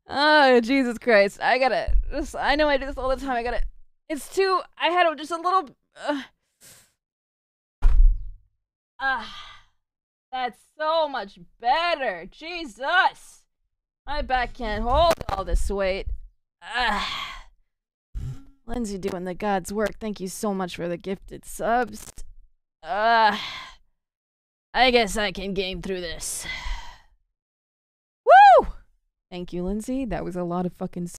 Oh, Jesus Christ. I gotta. I know I do this all the time. I gotta. It's too. I had just a little. That's so much better. Jesus. My back can't hold all this weight. Lindsay doing the God's work. Thank you so much for the gifted subs. I guess I can game through this. Woo! Thank you, Lindsay. That was a lot of fucking